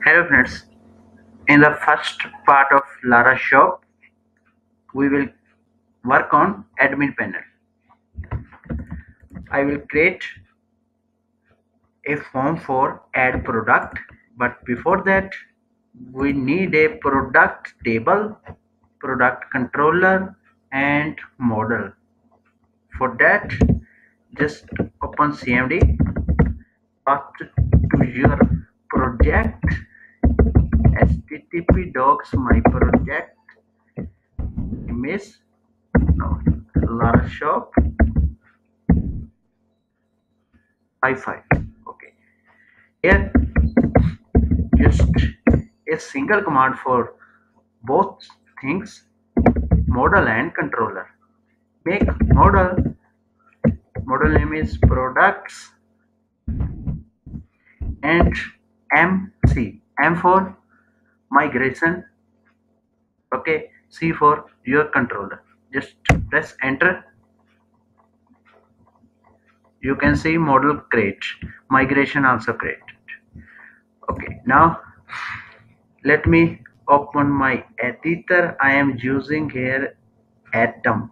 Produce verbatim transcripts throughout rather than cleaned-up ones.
Hello friends, in the first part of LaraShop, we will work on admin panel. I will create a form for add product, but before that we need a product table, product controller and model. For that, just open C M D, path to your project, http docs my project image, no, LaraShop fifty-five. Okay, here just a single command for both things, model and controller. Make model, model name is products and M C, M for migration, okay, C for your controller. Just press enter. You can see model create, migration also created. Okay, now let me open my editor. I am using here Atom.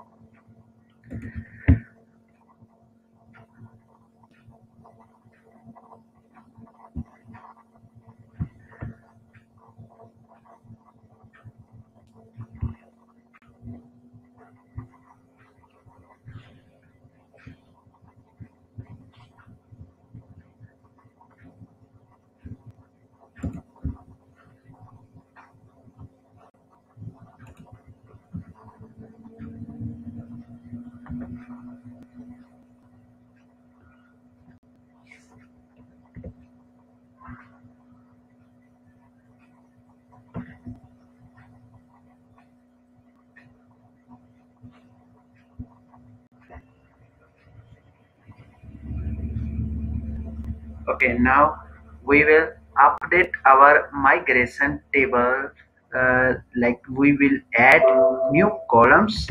Okay, now we will update our migration table, uh, like we will add new columns,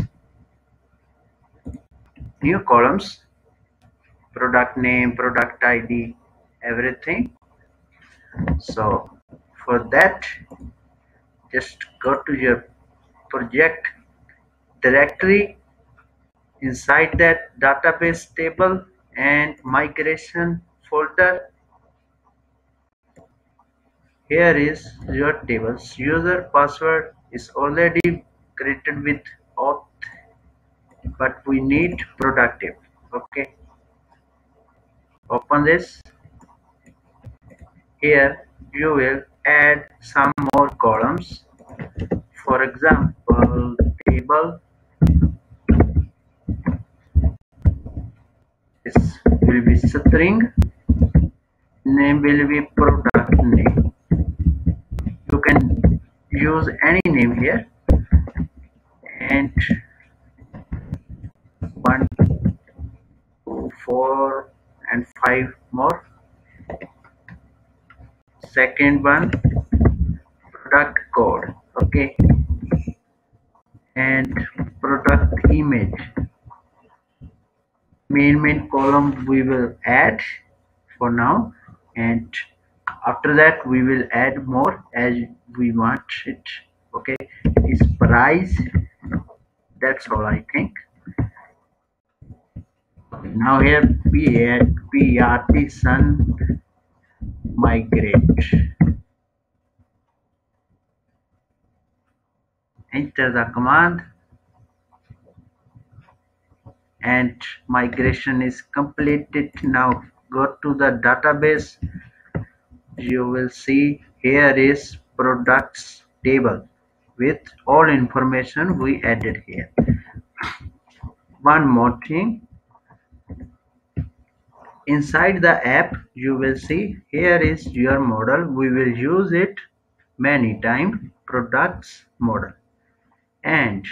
new columns, product name, product I D, everything. So for that, just go to your project directory, inside that database table and migration folder. Here is your tables. User password is already created with auth, but we need productive. Okay, open this. Here you will add some more columns. For example, table, this will be string, name will be product name. You can use any name here, and one, two, four, and five more. Second one, product code, okay, and product image. Main main column we will add for now, and after that we will add more as we want it. Okay, is price. That's all I think. Now here we add partition migrate. Enter the command and migration is completed. Now go to the database. You will see here is products table with all information we added here. One more thing, inside the app you will see here is your model. We will use it many times, products model, and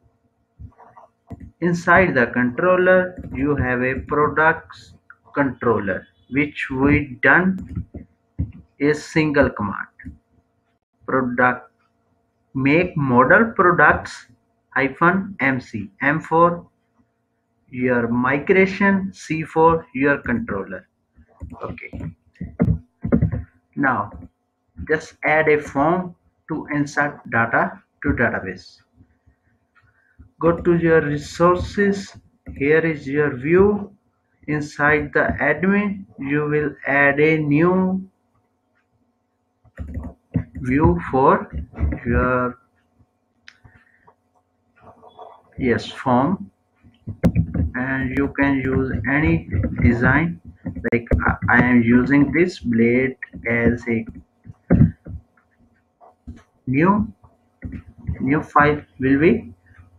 inside the controller you have a products controller, which we done a single command, product make model products hyphen mc, m for your migration, c for your controller. Okay, now just add a form to insert data to database. Go to your resources. Here is your view. Inside the admin, you will add a new view for your yes form, and you can use any design. Like I am using this blade as a new new file will be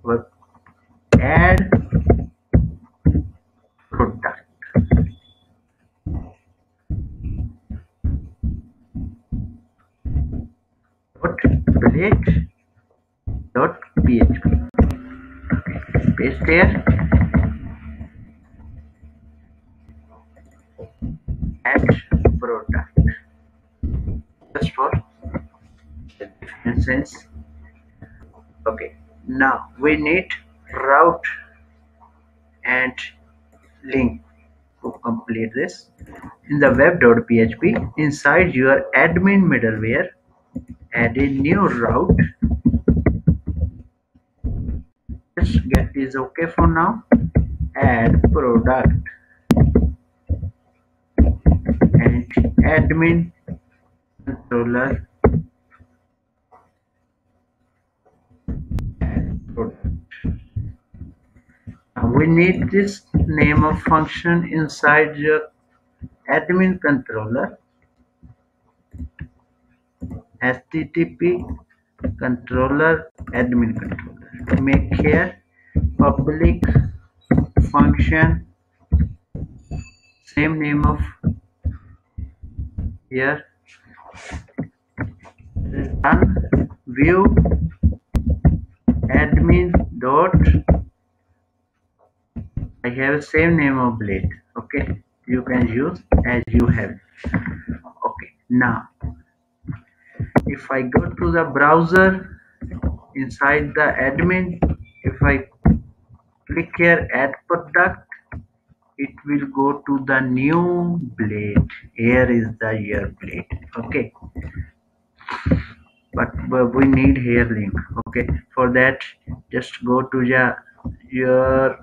add product dot blade dot php. Paste here, add product just for instance. Okay, now we need route and link to complete this. In the web.php, inside your admin middleware, add a new route. Just get is okay for now. Add product and admin controller. Add product. Now we need this name of function inside your admin controller. H T T P controller admin controller. Make here public function, same name of here, return view admin dot, I have same name of blade. Okay, you can use as you have. Okay, now if I go to the browser inside the admin, if I click here add product, it will go to the new blade. Here is the year blade. Okay, but, but we need here link. Okay, for that just go to the your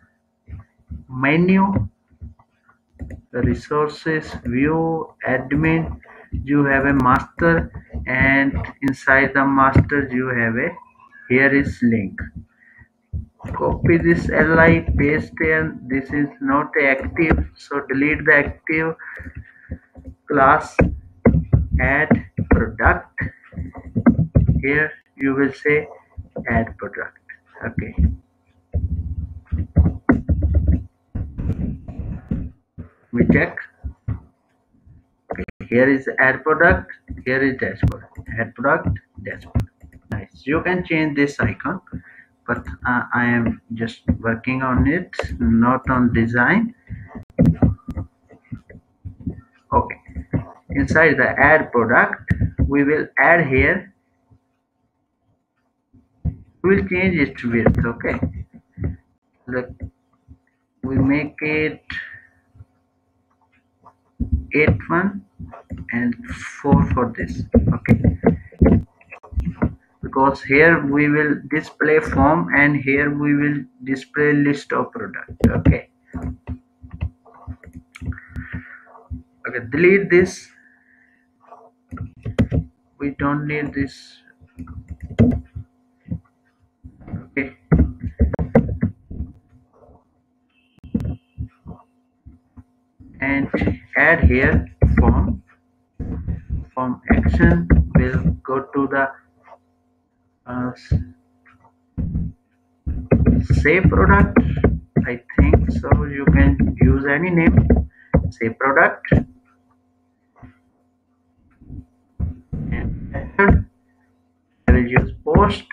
menu, the resources, view, admin. You have a master, and inside the master you have a, here is link. Copy this li, paste here. This is not active, so delete the active class, add product. Here you will say add product. Okay, we check. Okay, here is add product, here is dashboard. Add product, dashboard. Nice. You can change this icon, but uh, I am just working on it, not on design. Okay, inside the add product, we will add here, we will change its width. Okay, look, we make it eight one and four for this. Okay, because here we will display form and here we will display list of product. Okay, okay, delete this, we don't need this. Okay, and add here form. Form action will go to the uh, say product. I think so. You can use any name. Say product. And I will use post.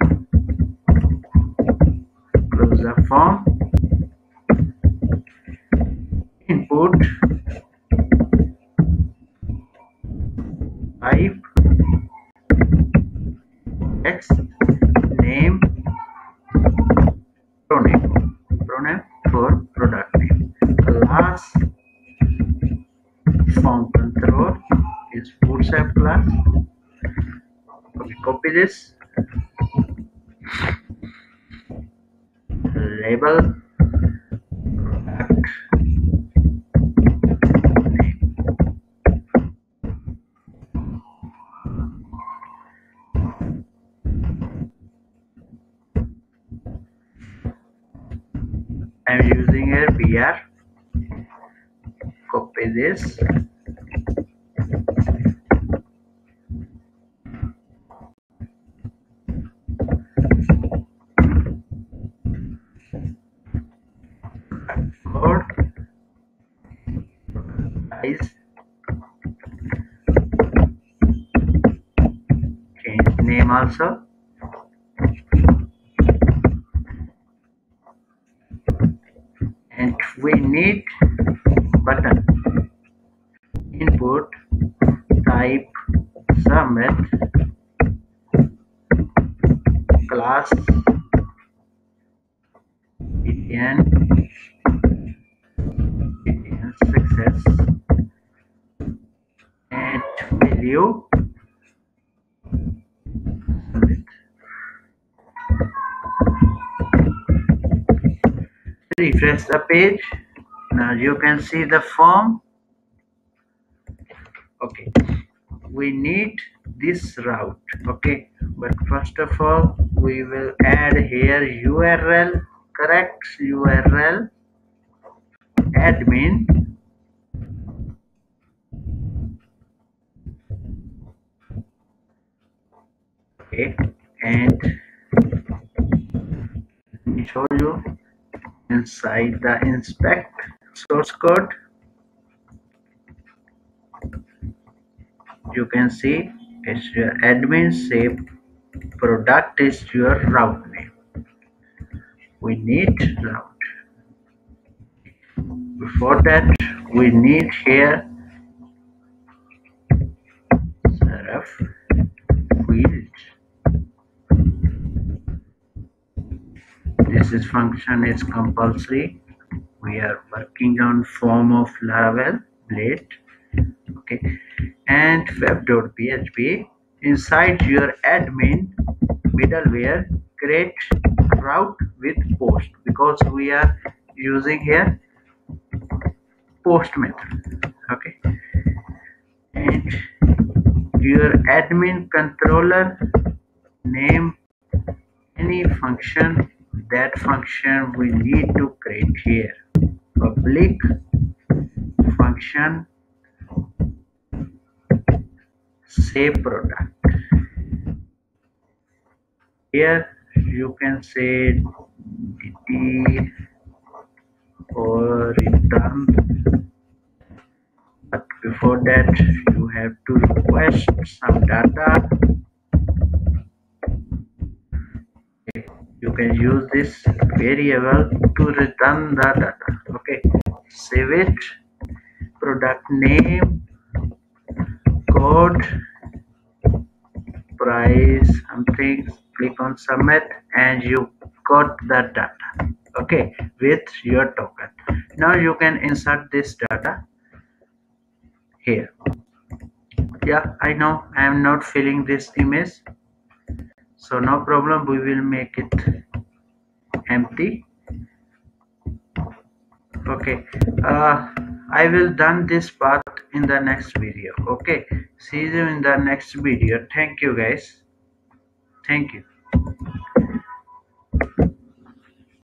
Close the form. Input type text name pronoun pronoun for product name. Class form control is bootstrap class. Okay, copy this label product name. I'm using here B R. Copy this. Code. Size. Change name also. And we need button. Input type submit class btn btn success and value submit. Refresh the page. Now you can see the form. Okay, we need this route. Okay, but first of all we will add here U R L. Correct U R L admin okay, and let me show you inside the inspect source code. You can see it's your admin shape product is your route name. We need route. Before that we need here serif field. This is function is compulsory. We are working on form of Laravel blade. Okay, and web.php inside your admin middleware create route with post, because we are using here post method. Okay, and your admin controller name any function. That function we need to create here public function say product. Here you can say dt or return, but before that you have to request some data. You can use this variable to return the data. Okay, save it, product name, code, price, something, click on submit, and you got the data. Okay, with your token. Now you can insert this data here. Yeah, I know I am not filling this image, so no problem, we will make it empty. Okay, uh, I will done this part in the next video. Okay, see you in the next video. Thank you guys. Thank you.